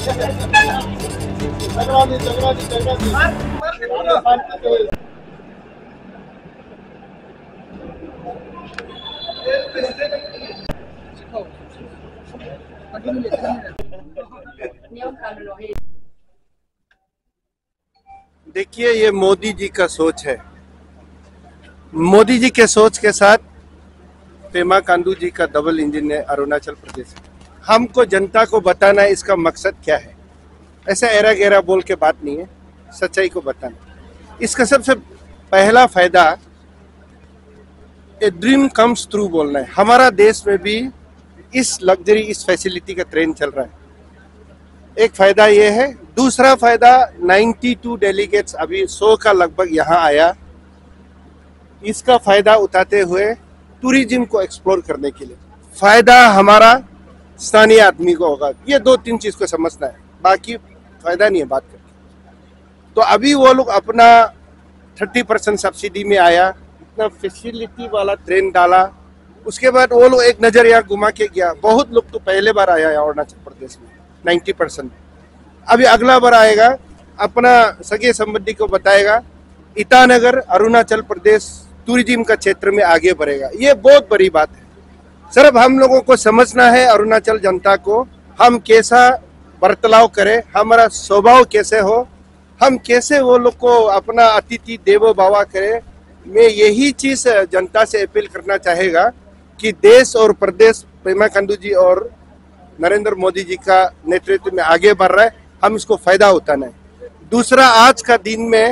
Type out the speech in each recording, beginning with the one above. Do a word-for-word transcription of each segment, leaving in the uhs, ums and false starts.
देखिए, ये मोदी जी का सोच है। मोदी जी के सोच के साथ पेमा खांडू जी का डबल इंजन है अरुणाचल प्रदेश। हमको जनता को बताना है इसका मकसद क्या है। ऐसा एरा गेरा बोल के बात नहीं है, सच्चाई को बताना। इसका सबसे पहला फायदा ए ड्रीम कम्स ट्रू बोलना है। हमारा देश में भी इस लग्जरी इस फैसिलिटी का ट्रेंड चल रहा है। एक फायदा ये है। दूसरा फायदा बानवे डेलीगेट्स अभी सौ का लगभग यहाँ आया। इसका फायदा उठाते हुए टूरिज्म को एक्सप्लोर करने के लिए फायदा हमारा स्थानीय आदमी को होगा। ये दो तीन चीज को समझना है, बाकी फायदा नहीं है बात करके। तो अभी वो लोग अपना तीस परसेंट सब्सिडी में आया, इतना फैसिलिटी वाला ट्रेन डाला। उसके बाद वो लोग एक नजर यहाँ घुमा के गया। बहुत लोग तो पहले बार आया है अरुणाचल प्रदेश में, नब्बे परसेंट। अभी अगला बार आएगा, अपना सगे संबंधी को बताएगा। ईटानगर अरुणाचल प्रदेश टूरिज्म का क्षेत्र में आगे बढ़ेगा। ये बहुत बड़ी बात है। सिर्फ हम लोगों को समझना है अरुणाचल जनता को, हम कैसा बर्ताव करें, हमारा स्वभाव कैसे हो, हम कैसे वो लोग को अपना अतिथि देवो भव करें। मैं यही चीज जनता से अपील करना चाहेगा कि देश और प्रदेश पेमा खांडू जी और नरेंद्र मोदी जी का नेतृत्व में आगे बढ़ रहा है, हम इसको फायदा उठाना है। दूसरा, आज का दिन में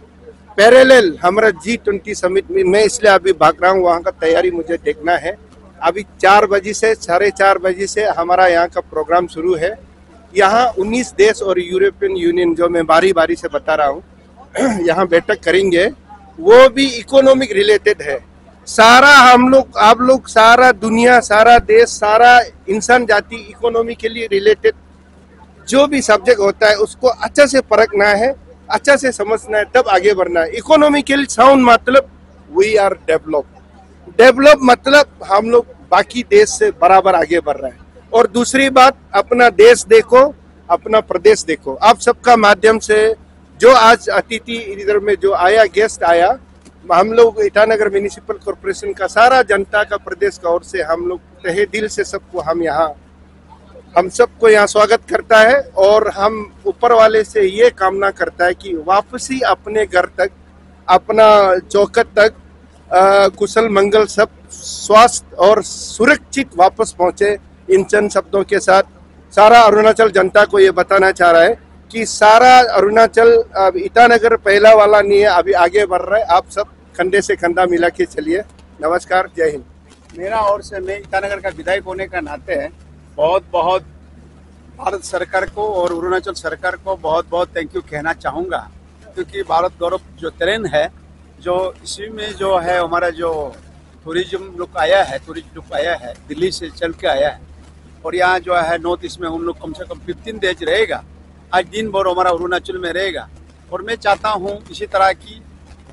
पैरेलल हमारा जी ट्वेंटी समिट में मैं इसलिए अभी भाग रहा हूँ, वहाँ का तैयारी मुझे देखना है। अभी चार बजे से साढ़े चार बजे से हमारा यहाँ का प्रोग्राम शुरू है। यहाँ उन्नीस देश और यूरोपियन यूनियन, जो मैं बारी बारी से बता रहा हूँ, यहाँ बैठक करेंगे। वो भी इकोनॉमिक रिलेटेड है। सारा हम लोग, आप लोग, सारा दुनिया, सारा देश, सारा इंसान जाति इकोनॉमी के लिए रिलेटेड जो भी सब्जेक्ट होता है उसको अच्छा से परखना है, अच्छा से समझना है, तब आगे बढ़ना है। इकोनॉमिकली साउंड मतलब वी आर डेवलप। डेवलप मतलब हम लोग बाकी देश से बराबर आगे बढ़ रहे हैं। और दूसरी बात, अपना देश देखो, अपना प्रदेश देखो। आप सबका माध्यम से जो आज अतिथि इधर में जो आया, गेस्ट आया, हम लोग ईटानगर म्युनिसिपल कॉर्पोरेशन का सारा जनता का प्रदेश का ओर से हम लोग तहे दिल से सबको हम यहाँ हम सबको यहाँ स्वागत करता है। और हम ऊपर वाले से ये कामना करता है कि वापसी अपने घर तक, अपना चौखट तक आ, कुशल मंगल सब स्वास्थ्य और सुरक्षित वापस पहुँचे। इन चंद शब्दों के साथ सारा अरुणाचल जनता को ये बताना चाह रहा है कि सारा अरुणाचल अब ईटानगर पहला वाला नहीं है, अभी आगे बढ़ रहा है। आप सब कंधे से कंधा मिला के चलिए। नमस्कार, जय हिंद। मेरा ओर से मैं ईटानगर का विधायक होने का नाते है बहुत बहुत भारत सरकार को और अरुणाचल सरकार को बहुत बहुत थैंक यू कहना चाहूँगा, क्योंकि भारत गौरव जो ट्रेन है, जो इसी में जो है हमारा जो टूरिज्म लुक आया है, टूरिस्ट लुक आया है, दिल्ली से चल के आया है और यहाँ जो है नॉर्थ ईस्ट में हम लोग कम से कम फिफ्टीन डेज रहेगा। आज दिन भर हमारा अरुणाचल में रहेगा। और मैं चाहता हूँ इसी तरह की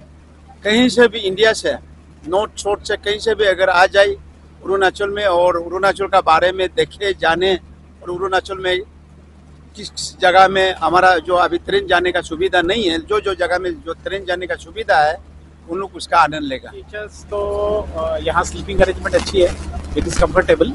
कहीं से भी इंडिया से, नॉर्थ साउथ से कहीं से भी अगर आ जाए अरुणाचल में और अरुणाचल का बारे में देखे, जाने, और अरुणाचल में किस जगह में हमारा जो अभी ट्रेन जाने का सुविधा नहीं है, जो जो जगह में जो ट्रेन जाने का सुविधा है, उन लोग उसका आनंद लेगा। फीचर्स तो यहाँ स्लीपिंग अरेंजमेंट अच्छी है, it is comfortable.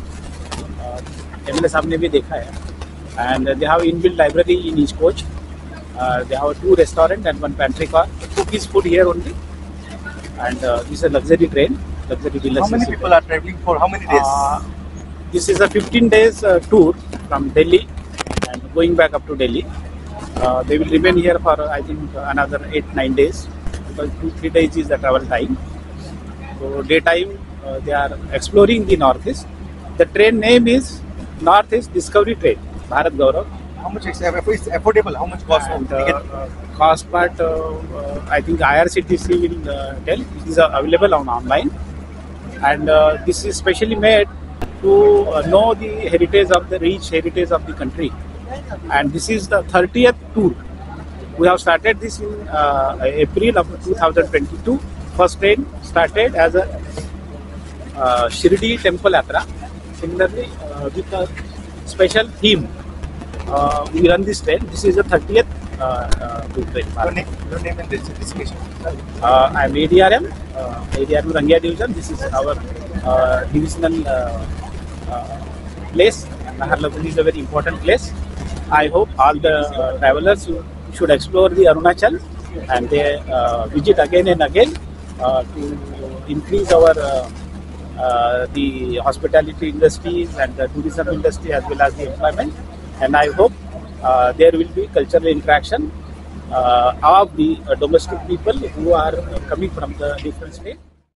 M L A साहब ने भी देखा है। And they have inbuilt library in each coach. They have two restaurant and one pantry car. Cook is food here only. And this is a luxury train, luxury villa. How many people are traveling for how many days? Uh, this is a fifteen days uh, tour from Delhi and going back up to Delhi. Uh, they will remain here for uh, I think uh, another eight nine days because two three days is the travel time. So daytime uh, they are exploring the northeast. The train name is Northeast Discovery Train, Bharat Gaurav. How much is it's affordable? How much cost? And, uh, uh, cost part uh, uh, I think I R C T C will uh, tell. It is uh, available on online. And uh, this is specially made to uh, know the heritage of the rich heritage of the country. And this is the thirtieth tour. We have started this in uh, April of two thousand twenty-two. First train started as a uh, Shirdi Temple Yatra. Similarly, uh, with a special theme uh, we run this train. This is the thirtieth uh, uh, route train. Your name, your name and this discussion. Uh, I'm A D R M, uh, A D R M Rangia Division. This is our uh, divisional uh, uh, place. Naharlagun is a very important place. I hope all the uh, travelers should explore the Arunachal and they uh, visit again and again uh, to increase our uh, uh, the hospitality industries and the tourism industry as well as the employment. And I hope uh, there will be cultural interaction uh, of the uh, domestic people who are uh, coming from the different states.